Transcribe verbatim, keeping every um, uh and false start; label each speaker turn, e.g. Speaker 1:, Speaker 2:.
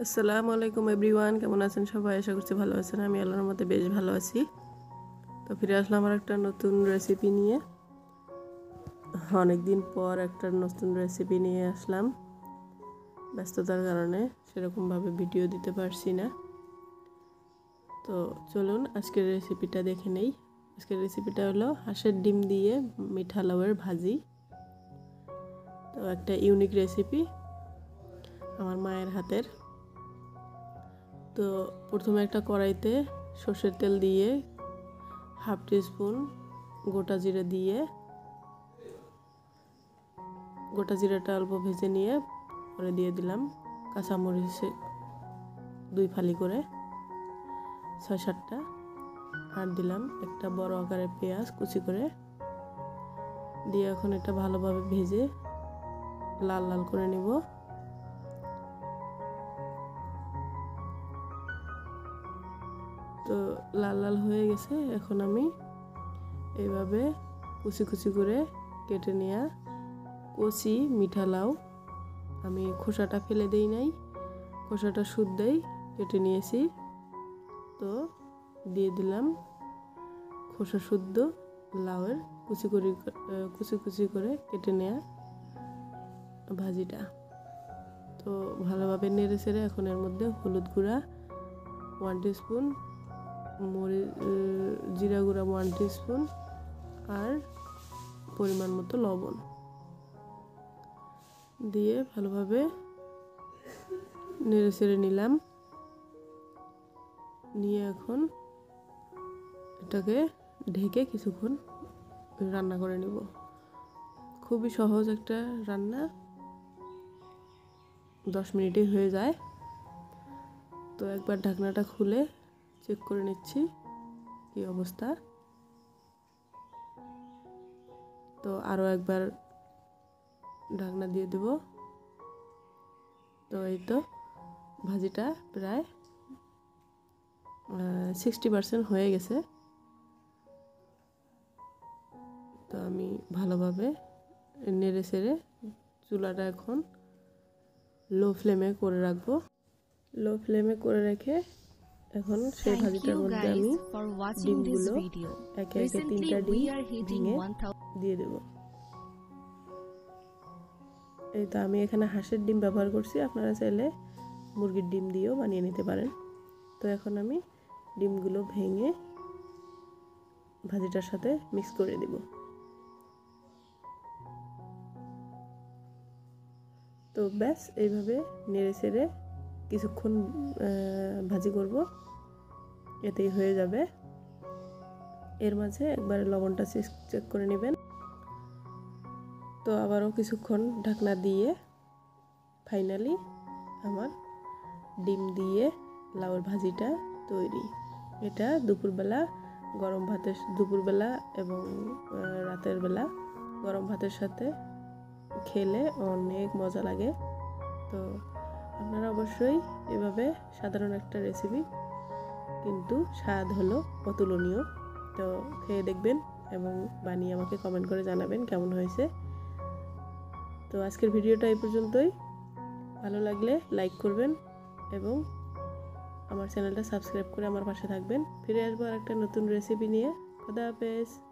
Speaker 1: আসসালামু আলাইকুম এভরিওয়ান, কেমন আছেন সবাই? আশা করছি ভালো আছেন। আমি আল্লাহর মধ্যে বেশ ভালো আছি। তো ফিরে আসলাম আমার একটা নতুন রেসিপি নিয়ে। অনেক দিন পর একটা নতুন রেসিপি নিয়ে আসলাম। ব্যস্ততার কারণে সেরকমভাবে ভিডিও দিতে পারছি না। তো চলুন আজকের রেসিপিটা দেখে নেই। আজকের রেসিপিটা হলো হাঁসের ডিম দিয়ে মিঠা লাউয়ের ভাজি। তো একটা ইউনিক রেসিপি আমার মায়ের হাতের। তো প্রথমে একটা কড়াইতে সর্ষের তেল দিয়ে হাফ টিস্পুন গোটা জিরে দিয়ে গোটা জিরাটা অল্প ভেজে নিয়ে পরে দিয়ে দিলাম কাঁচামরিচ দুই ফালি করে ছয় সাতটা, আর দিলাম একটা বড় আকারের পেঁয়াজ কুচি করে দিয়ে এখন এটা ভালোভাবে ভেজে লাল লাল করে নিব। তো লাল লাল হয়ে গেছে। এখন আমি এইভাবে কুচি কুচি করে কেটে নেওয়া কচি মিঠা লাউ, আমি খোসাটা ফেলে দেই নাই, খোসাটা শুদ্ধই কেটে নিয়েছি। তো দিয়ে দিলাম খোসা শুদ্ধ লাউয়ের কুচি করে কুচি কুচি করে কেটে নেওয়া ভাজিটা। তো ভালোভাবে নেড়ে চেড়ে এখন এর মধ্যে হলুদ গুঁড়া ওয়ান টিস্পুন, মরিচ জিরা গুঁড়া ওয়ান টিস্পুন, আর পরিমাণ মতো লবণ দিয়ে ভালোভাবে নেড়ে চেড়ে নিলাম। নিয়ে এখন এটাকে ঢেকে কিছুক্ষণ রান্না করে নিব। খুবই সহজ একটা রান্না, দশ মিনিটেই হয়ে যায়। তো একবার ঢাকনাটা খুলে চেক করে নিচ্ছি কি অবস্থা। তো আরও একবার ঢাকনা দিয়ে দেব। তো এই তো ভাজিটা প্রায় সিক্সটি পার্সেন্ট হয়ে গেছে। তো আমি ভালোভাবে নেড়ে চেড়ে চুলাটা এখন লো ফ্লেমে করে রাখবো। লো ফ্লেমে করে রেখে এখন সেই ভাজিটার মধ্যে আমি ডিমগুলো একে একে তিনটা ডিম ভেঙে দিয়ে দেব। এই তো আমি এখানে হাঁসের ডিম ব্যবহার করছি, আপনারা চাইলে মুরগির ডিম দিয়েও বানিয়ে নিতে পারেন। তো এখন আমি ডিমগুলো ভেঙে ভাজিটার সাথে মিক্স করে দেব। তো ব্যাস এইভাবে নেড়ে চেড়ে কিছুক্ষণ ভাজি করব, এতেই হয়ে যাবে। এর মাঝে একবার লবণটা চেক করে নেবেন। তো আবারও কিছুক্ষণ ঢাকনা দিয়ে ফাইনালি আমার ডিম দিয়ে লাউয়ের ভাজিটা তৈরি। এটা দুপুরবেলা গরম ভাতের দুপুরবেলা এবং রাতের বেলা গরম ভাতের সাথে খেলে অনেক মজা লাগে। তো আপনারা অবশ্যই এভাবে সাধারণ একটা রেসিপি কিন্তু স্বাদ হলো অতুলনীয়। তো খেয়ে দেখবেন এবং বানিয়ে আমাকে কমেন্ট করে জানাবেন কেমন হয়েছে। তো আজকের ভিডিওটা এই পর্যন্তই। ভালো লাগলে লাইক করবেন এবং আমার চ্যানেলটা সাবস্ক্রাইব করে আমার পাশে থাকবেন। ফিরে আসবো আর একটা নতুন রেসিপি নিয়ে। খোদা হাফেজ।